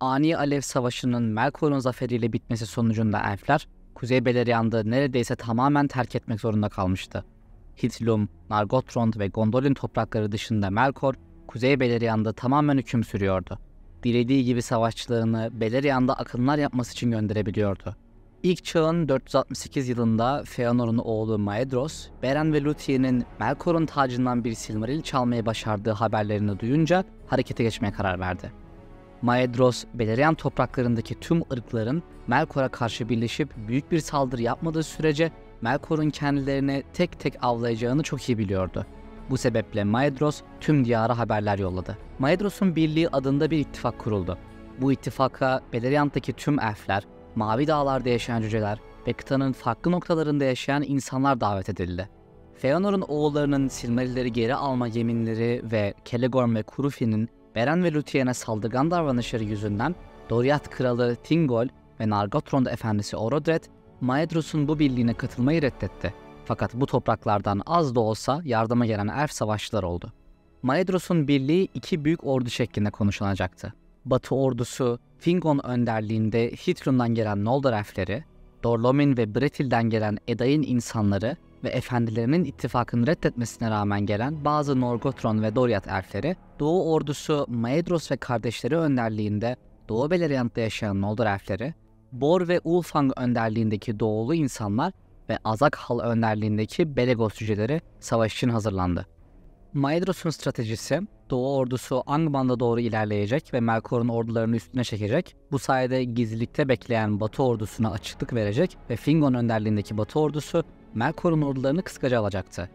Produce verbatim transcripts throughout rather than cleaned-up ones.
Ani Alev Savaşı'nın Melkor'un zaferiyle bitmesi sonucunda elfler, Kuzey Beleriand'ı neredeyse tamamen terk etmek zorunda kalmıştı. Hithlum, Nargothrond ve Gondolin toprakları dışında Melkor, Kuzey Beleriand'da tamamen hüküm sürüyordu. Dilediği gibi savaşçılarını Beleriand'a akınlar yapması için gönderebiliyordu. İlk çağın dört yüz altmış sekiz yılında Feanor'un oğlu Maedhros, Beren ve Lúthie'nin Melkor'un tacından bir Silmaril çalmayı başardığı haberlerini duyunca harekete geçmeye karar verdi. Maedhros, Beleriand topraklarındaki tüm ırkların Melkor'a karşı birleşip büyük bir saldırı yapmadığı sürece Melkor'un kendilerini tek tek avlayacağını çok iyi biliyordu. Bu sebeple Maedhros tüm diyara haberler yolladı. Maedhros'un Birliği adında bir ittifak kuruldu. Bu ittifaka Beleriand'daki tüm elfler, Mavi Dağlar'da yaşayan cüceler ve kıtanın farklı noktalarında yaşayan insanlar davet edildi. Feanor'un oğullarının Silmarilleri geri alma yeminleri ve Celegorm ve Curufin'in Beren ve Lúthie'ne saldırgan davranışları yüzünden Doriath kralı Thingol ve Nargothrond efendisi Orodred, Maedhros'un bu birliğine katılmayı reddetti. Fakat bu topraklardan az da olsa yardıma gelen elf savaşçılar oldu. Maedhros'un birliği iki büyük ordu şeklinde konuşulacaktı. Batı ordusu, Fingon önderliğinde Hithlum'dan gelen Noldor elfleri, Dorlomin ve Brethil'den gelen Edain insanları ve efendilerinin ittifakını reddetmesine rağmen gelen bazı Norgothrond ve Doriath elfleri, Doğu ordusu Maedhros ve kardeşleri önderliğinde Doğu Beleriand'da yaşayan Noldor elfleri, Bor ve Ulfang önderliğindeki Doğulu insanlar ve Azak-Hal önderliğindeki Belegos cüceleri savaş için hazırlandı. Maedhros'un stratejisi, Doğu ordusu Angband'a doğru ilerleyecek ve Melkor'un ordularını üstüne çekecek, bu sayede gizlilikte bekleyen Batı ordusuna açıklık verecek ve Fingon önderliğindeki Batı ordusu Melkor'un ordularını kıskaca alacaktı.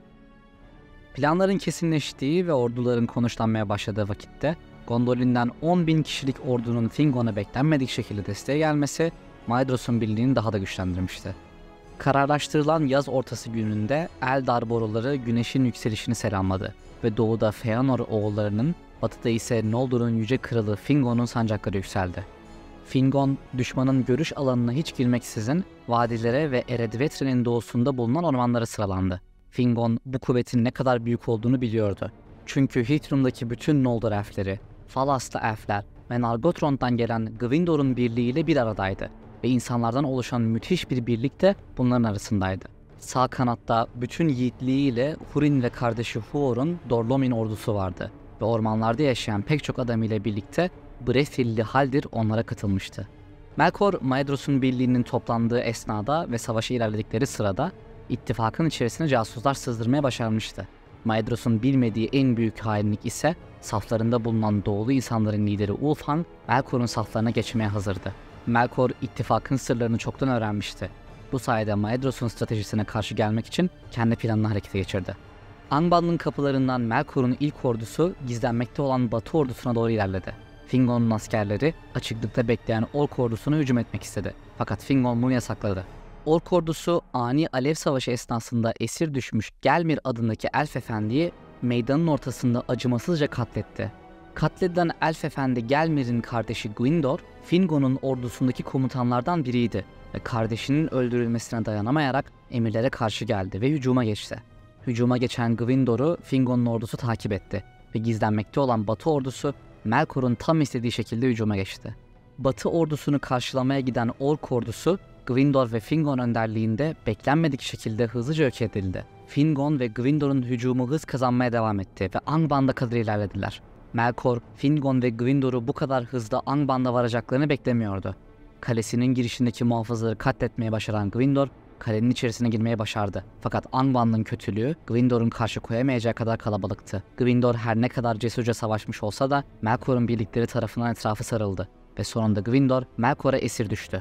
Planların kesinleştiği ve orduların konuşlanmaya başladığı vakitte, Gondolin'den on bin kişilik ordunun Fingon'a beklenmedik şekilde desteğe gelmesi, Maedhros'un birliğini daha da güçlendirmişti. Kararlaştırılan yaz ortası gününde Eldar boruları güneşin yükselişini selamladı ve doğuda Feanor oğullarının, batıda ise Noldor'un yüce kralı Fingon'un sancakları yükseldi. Fingon, düşmanın görüş alanına hiç girmeksizin vadilere ve Eredvetre'nin doğusunda bulunan ormanlara sıralandı. Fingon bu kuvvetin ne kadar büyük olduğunu biliyordu. Çünkü Hithrum'daki bütün Noldor elfleri, Falas'ta elfler ve Nargothrond'dan gelen Gwyndor'un birliğiyle bir aradaydı ve insanlardan oluşan müthiş bir birlik de bunların arasındaydı. Sağ kanatta bütün yiğitliğiyle Hurin ve kardeşi Huor'un Dorlomin ordusu vardı ve ormanlarda yaşayan pek çok adam ile birlikte Brethil'li Haldir onlara katılmıştı. Melkor, Maedhros'un birliğinin toplandığı esnada ve savaşa ilerledikleri sırada ittifakın içerisine casuslar sızdırmaya başarmıştı. Maedhros'un bilmediği en büyük hainlik ise saflarında bulunan doğulu insanların lideri Ulfang, Melkor'un saflarına geçmeye hazırdı. Melkor, ittifakın sırlarını çoktan öğrenmişti. Bu sayede Maedhros'un stratejisine karşı gelmek için kendi planını harekete geçirdi. Angband'ın kapılarından Melkor'un ilk ordusu gizlenmekte olan Batı ordusuna doğru ilerledi. Fingon'un askerleri açıklıkta bekleyen Ork ordusuna hücum etmek istedi. Fakat Fingon bunu yasakladı. Ork ordusu ani alev savaşı esnasında esir düşmüş Gelmir adındaki elf efendiyi meydanın ortasında acımasızca katletti. Katledilen elf efendi Gelmir'in kardeşi Gwyndor, Fingon'un ordusundaki komutanlardan biriydi ve kardeşinin öldürülmesine dayanamayarak emirlere karşı geldi ve hücuma geçti. Hücuma geçen Gwyndor'u Fingon'un ordusu takip etti ve gizlenmekte olan Batı ordusu Melkor'un tam istediği şekilde hücuma geçti. Batı ordusunu karşılamaya giden Ork ordusu Gwyndor ve Fingon önderliğinde beklenmedik şekilde hızlıca yok edildi. Fingon ve Gwyndor'un hücumu hız kazanmaya devam etti ve Angband'a kadar ilerlediler. Melkor, Fingon ve Gwyndor'u bu kadar hızlı Angband'a varacaklarını beklemiyordu. Kalesinin girişindeki muhafızları katletmeye başaran Gwyndor, kalenin içerisine girmeye başardı. Fakat Angband'ın kötülüğü Gwyndor'un karşı koyamayacağı kadar kalabalıktı. Gwyndor her ne kadar cesurca savaşmış olsa da Melkor'un birlikleri tarafından etrafı sarıldı ve sonunda Gwyndor Melkor'a esir düştü.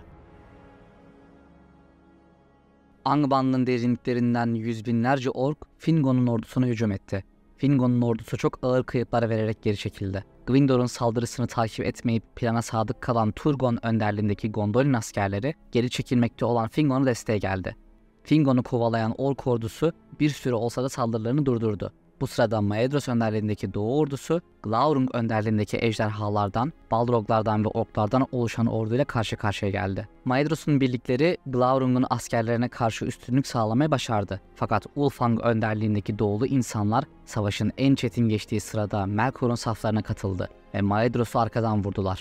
Angband'ın derinliklerinden yüz binlerce ork Fingon'un ordusuna hücum etti. Fingon'un ordusu çok ağır kayıplar vererek geri çekildi. Gwyndor'un saldırısını takip etmeyip plana sadık kalan Turgon önderliğindeki Gondolin askerleri geri çekilmekte olan Fingon'a desteğe geldi. Fingon'u kovalayan Ork ordusu bir süre olsa da saldırılarını durdurdu. Bu sırada Maedhros önderliğindeki Doğu ordusu, Glaurung önderliğindeki ejderhalardan, Balroglardan ve Orklardan oluşan orduyla karşı karşıya geldi. Maedhros'un birlikleri Glaurung'un askerlerine karşı üstünlük sağlamayı başardı. Fakat Ulfang önderliğindeki Doğulu insanlar savaşın en çetin geçtiği sırada Melkor'un saflarına katıldı ve Maedhros'u arkadan vurdular.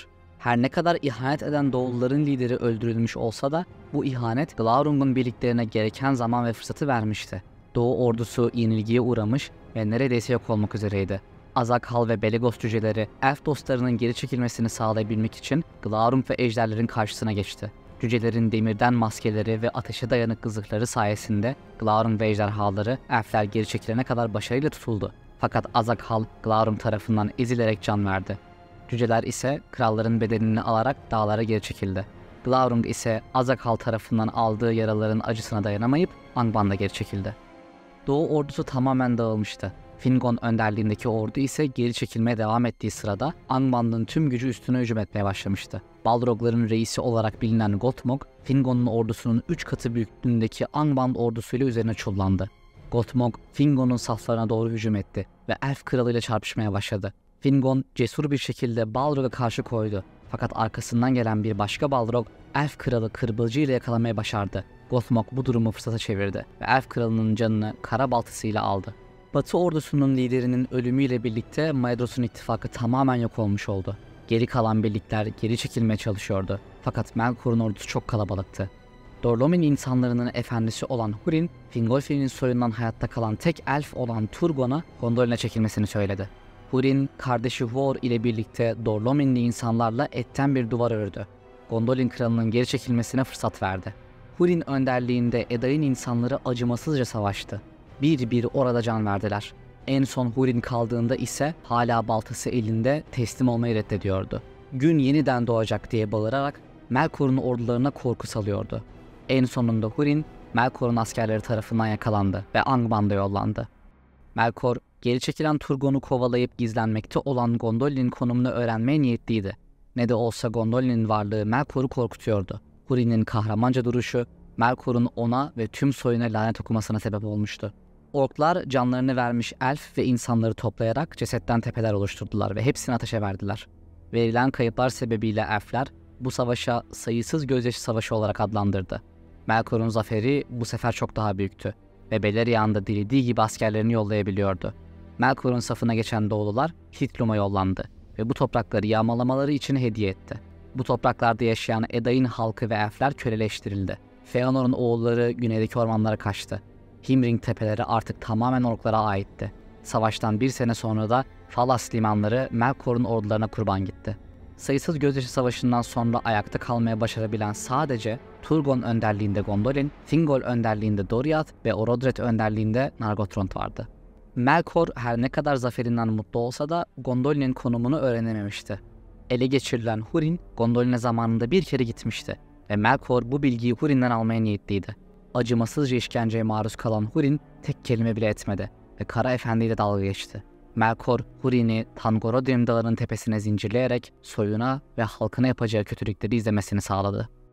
Her ne kadar ihanet eden Doğulların lideri öldürülmüş olsa da bu ihanet Glaurung'un birliklerine gereken zaman ve fırsatı vermişti. Doğu ordusu yenilgiye uğramış ve neredeyse yok olmak üzereydi. Azak-Hal ve Belegos cüceleri elf dostlarının geri çekilmesini sağlayabilmek için Glaurung ve ejderlerin karşısına geçti. Cücelerin demirden maskeleri ve ateşe dayanıklı zırhları sayesinde Glaurung ve ejderhaları elfler geri çekilene kadar başarıyla tutuldu. Fakat Azak-Hal Glaurung tarafından ezilerek can verdi. Cüceler ise kralların bedenini alarak dağlara geri çekildi. Glaurung ise Azak-Hal tarafından aldığı yaraların acısına dayanamayıp Angband'a geri çekildi. Doğu ordusu tamamen dağılmıştı. Fingon önderliğindeki ordu ise geri çekilmeye devam ettiği sırada Angband'ın tüm gücü üstüne hücum etmeye başlamıştı. Balrogların reisi olarak bilinen Gothmog, Fingon'un ordusunun üç katı büyüklüğündeki Angband ordusuyla üzerine çullandı. Gothmog, Fingon'un saflarına doğru hücum etti ve Elf kralıyla çarpışmaya başladı. Fingon cesur bir şekilde Balrog'a karşı koydu. Fakat arkasından gelen bir başka Balrog, Elf kralı kırbılcı ile yakalamaya başardı. Gothmog bu durumu fırsata çevirdi ve Elf kralının canını kara baltasıyla aldı. Batı ordusunun liderinin ölümüyle birlikte Maedhos'un ittifakı tamamen yok olmuş oldu. Geri kalan birlikler geri çekilmeye çalışıyordu. Fakat Melkor'un ordusu çok kalabalıktı. Dorlomin insanlarının efendisi olan Húrin, Fingolfin'in soyundan hayatta kalan tek elf olan Turgon'a Gondolin'e çekilmesini söyledi. Húrin, kardeşi Huor ile birlikte Dorlominli insanlarla etten bir duvar ördü. Gondolin kralının geri çekilmesine fırsat verdi. Húrin önderliğinde Edain insanları acımasızca savaştı. Bir bir orada can verdiler. En son Húrin kaldığında ise hala baltası elinde teslim olmayı reddediyordu. Gün yeniden doğacak diye bağırarak Melkor'un ordularına korku salıyordu. En sonunda Húrin, Melkor'un askerleri tarafından yakalandı ve Angband'a yollandı. Melkor, geri çekilen Turgon'u kovalayıp gizlenmekte olan Gondolin'in konumunu öğrenmeye niyetliydi. Ne de olsa Gondolin'in varlığı Melkor'u korkutuyordu. Húrin'in kahramanca duruşu, Melkor'un ona ve tüm soyuna lanet okumasına sebep olmuştu. Orklar canlarını vermiş elf ve insanları toplayarak cesetten tepeler oluşturdular ve hepsini ateşe verdiler. Verilen kayıplar sebebiyle elfler bu savaşa sayısız gözyaşı savaşı olarak adlandırdı. Melkor'un zaferi bu sefer çok daha büyüktü ve Beleriand'a dilediği gibi askerlerini yollayabiliyordu. Melkor'un safına geçen Doğulular Hithlum'a yollandı ve bu toprakları yağmalamaları için hediye etti. Bu topraklarda yaşayan Edain halkı ve elfler köleleştirildi. Feanor'un oğulları güneydeki ormanlara kaçtı. Himring tepeleri artık tamamen orklara aitti. Savaştan bir sene sonra da Falas limanları Melkor'un ordularına kurban gitti. Sayısız gözyaşı savaşından sonra ayakta kalmaya başarabilen sadece Turgon önderliğinde Gondolin, Thingol önderliğinde Doriath ve Orodred önderliğinde Nargothrond vardı. Melkor her ne kadar zaferinden mutlu olsa da Gondolin'in konumunu öğrenememişti. Ele geçirilen Húrin, Gondolin'e zamanında bir kere gitmişti ve Melkor bu bilgiyi Húrin'den almaya niyetliydi. Acımasızca işkenceye maruz kalan Húrin tek kelime bile etmedi ve Kara Efendi ile dalga geçti. Melkor, Húrin'i Thangorodrim dağının tepesine zincirleyerek soyuna ve halkına yapacağı kötülükleri izlemesini sağladı.